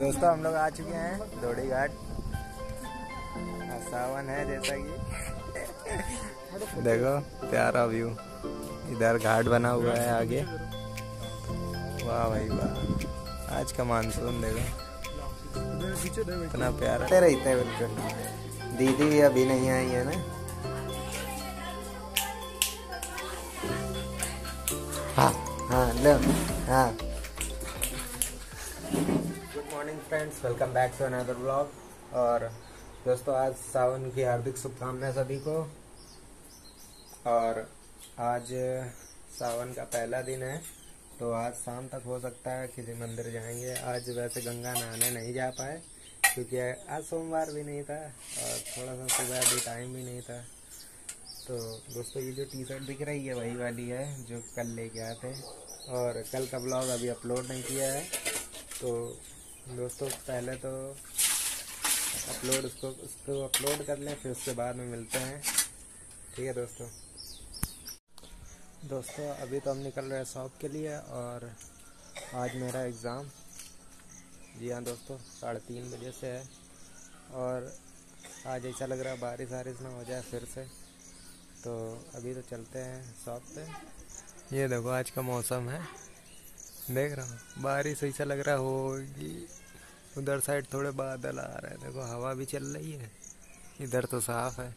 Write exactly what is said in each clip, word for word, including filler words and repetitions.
दोस्तों हम लोग आ चुके हैं दौड़ी घाट। सावन है जैसा कि देखो प्यारा व्यू। इधर घाट बना हुआ है आगे। वाह भाई वाह, आज का मानसून देखो इतना प्यारा रहता है बिल्कुल। दीदी भी अभी नहीं आई है ना। हाँ हाँ लो हाँ। Good morning friends, welcome back to another vlog. और दोस्तों आज सावन की हार्दिक शुभकामनाएं सभी को। और आज सावन का पहला दिन है, तो आज शाम तक हो सकता है किसी मंदिर जाएंगे। आज वैसे गंगा नहाने नहीं जा पाए क्योंकि आज सोमवार भी नहीं था और थोड़ा सा सुबह अभी टाइम भी नहीं था। तो दोस्तों ये जो टी शर्ट दिख रही है वही वाली है जो कल लेके आए थे, और कल का ब्लॉग अभी अपलोड नहीं किया है। तो दोस्तों पहले तो अपलोड उसको उसको अपलोड कर लें, फिर उसके बाद में मिलते हैं। ठीक है दोस्तों। दोस्तों अभी तो हम निकल रहे हैं शॉप के लिए, और आज मेरा एग्ज़ाम, जी हाँ दोस्तों, साढ़े तीन बजे से है। और आज ऐसा लग रहा है बारिश वारिश ना हो जाए फिर से। तो अभी तो चलते हैं शॉप पे। ये देखो आज का मौसम है, देख रहा हूँ बारिश ऐसा लग रहा होगी। उधर साइड थोड़े बादल आ रहे हैं, देखो हवा भी चल रही है। इधर तो साफ है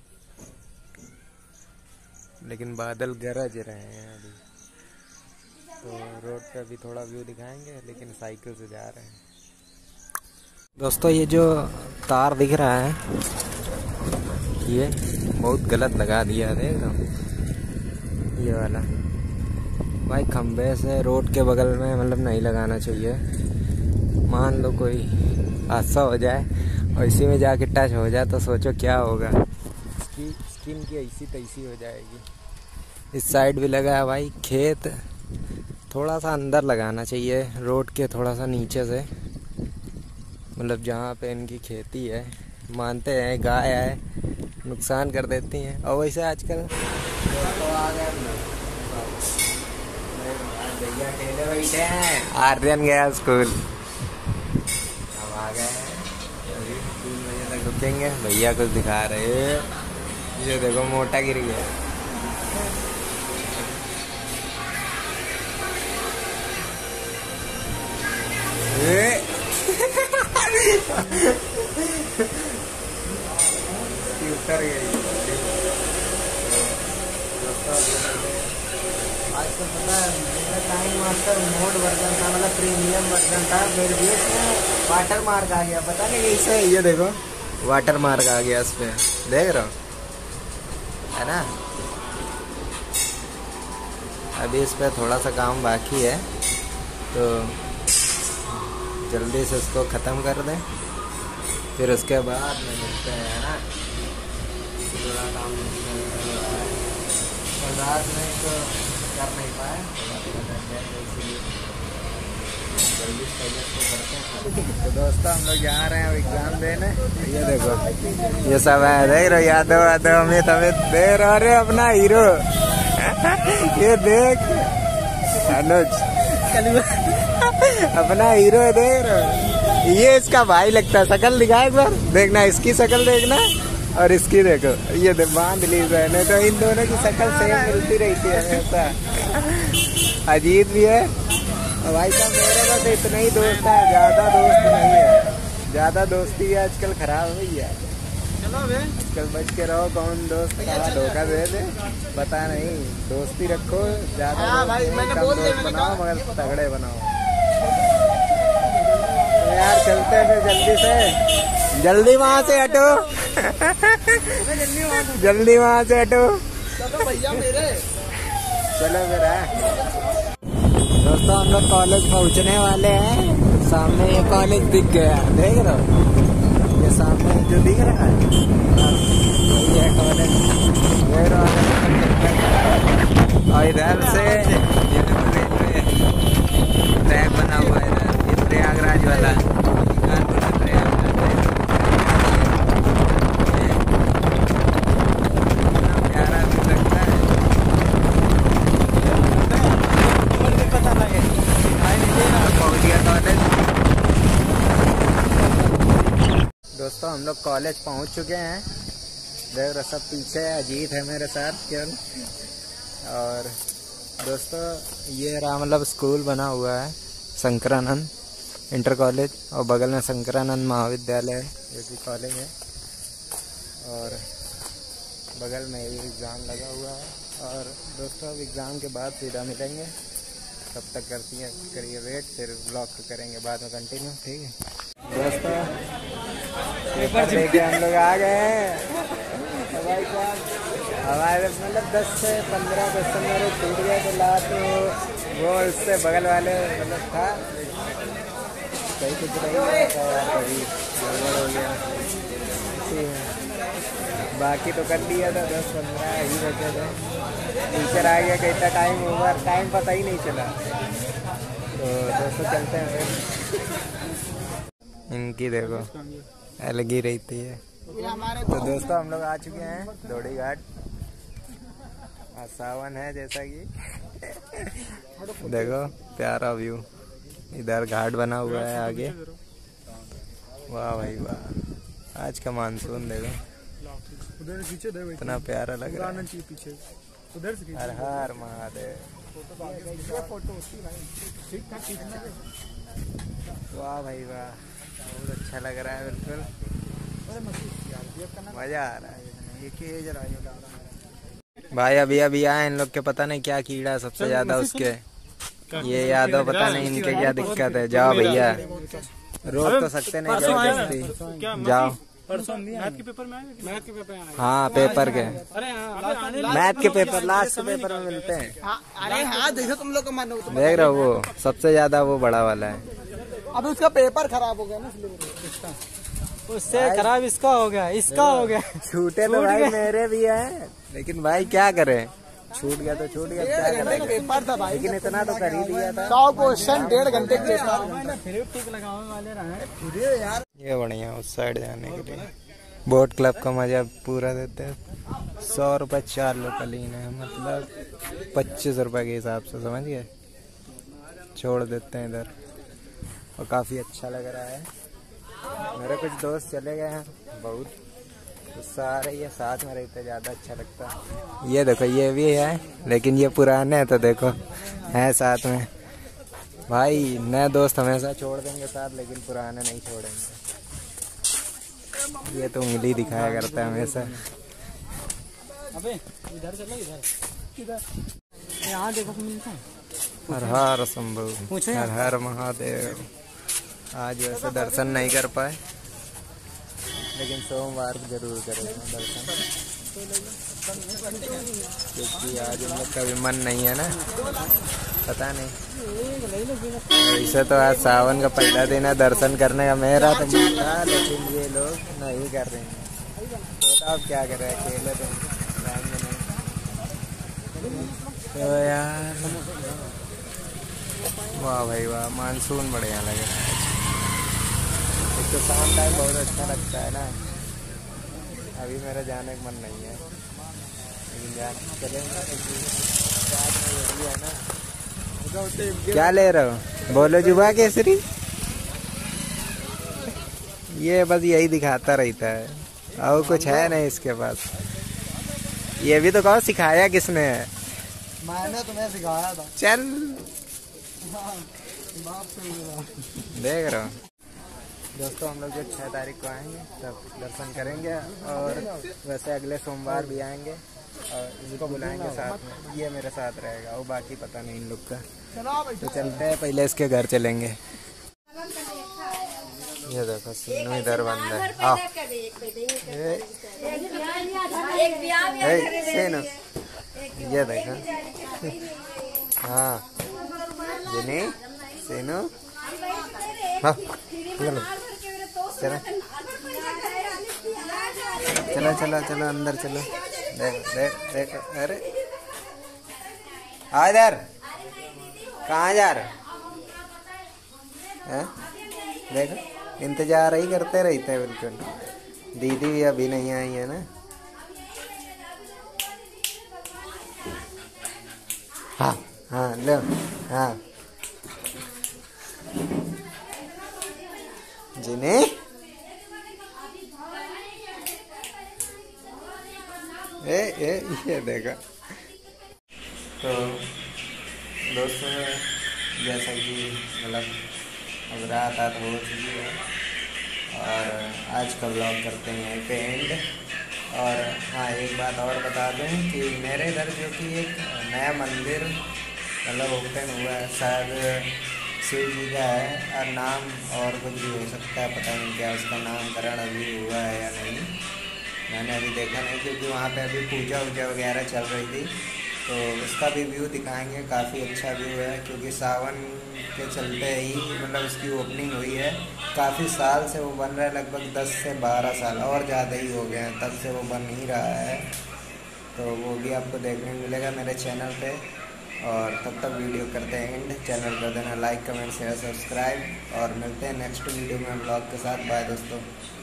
लेकिन बादल गरज रहे हैं अभी। तो रोड पे अभी थोड़ा व्यू दिखाएंगे, लेकिन साइकिल से जा रहे हैं। दोस्तों ये जो तार दिख रहा है ये बहुत गलत लगा दिया, देख रहा हूँ ये वाला। भाई खंबे से रोड के बगल में मतलब नहीं लगाना चाहिए। मान लो कोई हादसा हो जाए और इसी में जाके टच हो जाए तो सोचो क्या होगा। इसकी स्किन की ऐसी तैसी हो जाएगी। इस साइड भी लगा है भाई खेत, थोड़ा सा अंदर लगाना चाहिए रोड के, थोड़ा सा नीचे से, मतलब जहाँ पे इनकी खेती है। मानते हैं गाय है, नुकसान कर देती हैं। और वैसे आजकल तो आ गए भैया ठेले बैठे हैं। आर्यन गया स्कूल, अब आ गए हैं। अभी तीन बजे तक रुकेंगे। भैया कुछ दिखा रहे हैं, ये देखो मोटा गिर गया। उतर गई। आज तो पता है मेरा टाइम मास्टर मोड वर्जन था, मतलब प्रीमियम वर्जन था, फिर भी इसमें वाटर मार्क आ गया, पता नहीं कैसे। ये देखो वाटर मार्क आ गया इस पे, देख रहे हो है ना। अभी इस पे थोड़ा सा काम बाकी है, तो जल्दी से इसको ख़त्म कर दें, फिर उसके बाद में मिलते हैं, है ना। थोड़ा काम और रात में तो कर नहीं पाए, जल्दी से इसको करते हैं। तो दोस्तों हम लोग जा रहे हैं एग्ज़ाम देने। ये देखो ये सब है, देख रहे यादव यादव अमित अमित दे रहे अपना हीरो। ये देख अनुज अपना हीरो देख रहे, ये इसका भाई लगता है। शकल दिखा एक बार, देखना इसकी शकल देखना और इसकी देखो। ये दे बांध ली रहने, तो इन दोनों की शकल सेम मिलती रहती है हमेशा। अजीत भी है भाई साहब। मेरे पास तो इतना ही दोस्त है, ज्यादा दोस्त नहीं है। ज्यादा दोस्ती आजकल खराब हुई है। आजकल बच के रहो, कौन दोस्त का धोखा दे दे पता नहीं। दोस्ती रखो, ज्यादा दोस्त बनाओ मगर तगड़े बनाओ। तो यार चलते हैं फिर जल्दी से, जल्दी वहाँ से हटो। जल्दी वहाँ से हटो, चलो भैया मेरे। चलो फिर दोस्तों हम लोग कॉलेज पहुँचने वाले हैं। सामने ये कॉलेज दिख गया, देख रहे हो ये सामने जो दिख रहा है ये कॉलेज। और इधर से ये ट्रैक बना हुआ है, इधर ये प्रयागराज वाला प्यारा भी लगता है। पहुँच गया कॉलेज। दोस्तों हम लोग कॉलेज पहुंच चुके हैं। देख रहे सब पीछे अजीत है मेरे साथ केवल। और दोस्तों ये रहा मतलब स्कूल बना हुआ है शंकरानंद इंटर कॉलेज, और बगल में शंकरानंद महाविद्यालय है जो कि कॉलेज है, और बगल में ये एग्ज़ाम लगा हुआ है। और दोस्तों अब एग्ज़ाम के बाद सीधा मिलेंगे, तब तक करती है करिए वेट, फिर ब्लॉग करेंगे बाद में कंटिन्यू। ठीक है दोस्तों, पेपर लेके हम लोग आ गए हैं। तो भाई साहब हमारे मतलब दस से पंद्रह क्वेश्चन मेरे छूट गए, तो लास्ट वो उससे बगल वाले मतलब था कहीं कुछ नहीं कभी गड़बड़ हो गया इसी में। बाकी तो कर लिया था, दस पंद्रह ही बचे थे। टीचर आ गया, कहता टाइम ओवर, टाइम पता ही नहीं चला। तो दोस्तों चलते हैं फिर। इनकी देखो अलग ही रहती है। तो दोस्तों हम लोग आ चुके हैं दौड़ी घाट। सावन है जैसा कि देखो प्यारा व्यू, इधर घाट बना हुआ है आगे। वाह भाई वाह, आज का मानसून देखो इतना प्यारा लग रहा है। हर हर महादेव। वाह भाई वाह, बहुत अच्छा लग रहा है, बिल्कुल मजा आ रहा है। भाई अभी अभी आए, इन लोग के पता नहीं क्या कीड़ा है सबसे ज्यादा उसके, ये यादव पता नहीं इनके क्या दिक्कत है। जाओ भैया, रोक तो सकते नहीं जबरदस्ती, जाओ। मैथ के पेपर में मैथ के पेपर में हाँ पेपर के, अरे मैथ के पेपर लास्ट के पेपर में मिलते हैं। अरे हाँ देखो तुम लोग का मानो, देख रहे हो वो सबसे ज्यादा वो बड़ा वाला है। अब उसका पेपर खराब हो गया ना, इसलिए उससे खराब इसका हो गया, इसका हो गया। छूटे तो भाई मेरे भी है, लेकिन भाई क्या करें, छूट गया तो छूट गया, क्या करें। पेपर था भाई, लेकिन इतना तो कर ही दिया था। सौ क्वेश्चन डेढ़ घंटे के टिक लगाने वाले रहे यार। ये बढ़िया उस साइड जाने के लिए बोट क्लब का मजा पूरा देते हैं। सौ रुपये चार लोग का लीन है, मतलब पच्चीस रुपए के हिसाब से, समझ गए। छोड़ देते हैं इधर, और काफ़ी अच्छा लग रहा है। मेरे कुछ दोस्त चले गए हैं, बहुत गुस्सा आ रही है, साथ में रहते ज़्यादा अच्छा लगता है। ये देखो ये भी है, लेकिन ये पुराने हैं तो देखो है साथ में। भाई नए दोस्त हमेशा छोड़ देंगे साथ, लेकिन पुराने नहीं छोड़ेंगे। ये तो उंगली दिखाया करता है हमेशा। अबे इधर चलो, इधर इधर यहाँ देखो मिलता है। हर हर शंभू, हर हर महादेव। आज वैसे दर्शन नहीं कर पाए, लेकिन सोमवार को जरूर करेंगे दर्शन, क्योंकि आज हम लोग का भी मन नहीं है ना, पता नहीं। वैसे तो आज सावन का पहला दिन है, दर्शन करने का मेरा तो मन था, लेकिन ये लोग नहीं कर रहे हैं। तो अब क्या कर रहे हैं, अकेले तो जाएंगे नहीं। तो यार वाह भाई वाह, मानसून बढ़िया लग रहा है। एक तो शाम टाइम बहुत अच्छा लगता है ना। अभी मेरा जाने का मन नहीं है, लेकिन जान चलेंगे है ना। क्या ले रहे हो, बोलो जुबा केसरी। ये बस यही दिखाता रहता है, और कुछ है नहीं इसके पास। ये भी तो कहो सिखाया किसने है। मैंने तुम्हें सिखाया था। चल देख रहे हो दोस्तों, हम लोग जो छः तारीख को आएंगे तब दर्शन करेंगे, और वैसे अगले सोमवार भी आएंगे और इनको बुलाएंगे साथ में। ये मेरे साथ रहेगा, और बाकी पता नहीं इन लोग का। तो चलते हैं, पहले इसके घर चलेंगे। ये देखो सीनू इधर बंद है। आओ सीनू, ये देखो। हाँ जिनी सीनू, हाँ चलो चलो चलो चलो अंदर चलो। देख देख देख, अरे आ इधर, कहाँ जा रहे हैं? देखो इंतजार ही करते रहते हैं बिल्कुल। दीदी भी अभी नहीं आई है ना। हाँ हाँ लो, हाँ जिन्हें ये ये देखा। तो दोस्तों जैसा कि मतलब अब रात रात हो चुकी है और आज का ब्लॉग करते हैं यहीं पे एंड। और हाँ एक बात और बता दूँ कि मेरे इधर जो कि एक नया मंदिर मतलब ओपन हुआ है, शायद शिव जी का है और नाम और कुछ भी हो सकता है, पता नहीं क्या उसका नामकरण अभी हुआ है या नहीं, मैंने अभी देखा नहीं क्योंकि वहाँ पे अभी पूजा वूजा वगैरह चल रही थी। तो उसका भी व्यू दिखाएंगे, काफ़ी अच्छा व्यू है क्योंकि सावन के चलते ही मतलब उसकी ओपनिंग हुई है। काफ़ी साल से वो बन रहा है, लगभग दस से बारह साल और ज़्यादा ही हो गए हैं तब से वो बन ही रहा है। तो वो भी आपको देखने को मिलेगा मेरे चैनल पे। और तब तक वीडियो करते हैं एंड, चैनल कर देना लाइक कमेंट शेयर सब्सक्राइब और मिलते हैं नेक्स्ट वीडियो में ब्लॉग के साथ। बाय दोस्तों।